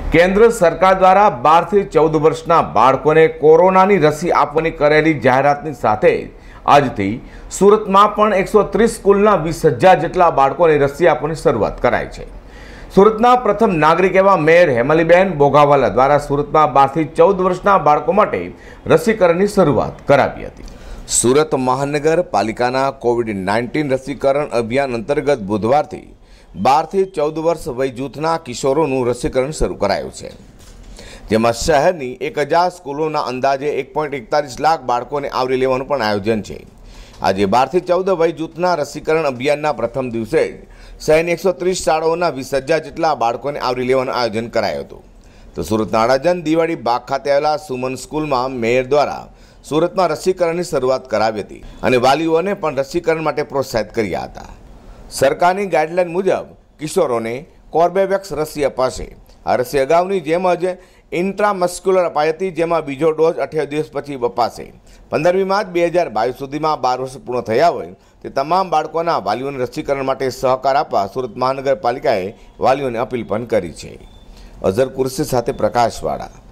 કેન્દ્ર સરકાર દ્વારા 12 થી 14 વર્ષના બાળકોને કોરોનાની રસી આપવાની કરેલી જાહેરાતની સાથે આજથી સુરતમાં પણ 130 સ્કૂલના 20,000 જેટલા બાળકોને રસી આપવાની શરૂઆત કરાઈ છે। સુરતના પ્રથમ નાગરિક એવા મેયર હેમલીબેન બોઘાવાલા દ્વારા સુરતમાં 12 થી 14 વર્ષના બાળકો માટે રસીકરણની શરૂઆત કરાવી હતી। સુરત મહાનગરપાલિકાના કોવિડ-19 રસીકરણ અભિયાન અંતર્ગત બુધવારથી 12 થી 14 વર્ષ વય જૂથના કિશોરોનું રસીકરણ શરૂ કરાયું છે, જેમાં શહેરની 1000 સ્કૂલોના અંદાજે 1.41 લાખ બાળકોને આવરી લેવાનું પણ આયોજન છે। આજે 12 થી 14 વય જૂથના રસીકરણ અભિયાનના પ્રથમ દિવસે જ શહેરની 130 શાળાઓના 20,000 જેટલા બાળકોને આવરી લેવાનું આયોજન કરાયું હતું। તો સુરતના અડાજણ દિવાળી બાગ ખાતે આવેલા સુમન સ્કૂલમાં મેયર દ્વારા સુરતમાં રસીકરણની શરૂઆત કરાવી હતી અને વાલીઓને પણ રસીકરણ માટે પ્રોત્સાહિત કર્યા હતા। સરકારની ગાઈડલાઈન મુજબ કિશોરોને કોર્બેવેક્સ રસી અપાશે। આ રસી અગાઉની જેમ જ ઇન્ટ્રામસ્ક્યુલર અપાઈ હતી, જેમાં બીજો ડોઝ 28 દિવસ પછી અપાશે। 15મી માર્ચ 2022 સુધીમાં 12 વર્ષ પૂર્ણ થયા હોય તે તમામ બાળકોના વાલીઓને રસીકરણ માટે સહકાર આપવા સુરત મહાનગરપાલિકાએ વાલીઓને અપીલ પણ કરી છે। અઝર કુર્સી સાથે પ્રકાશવાળા।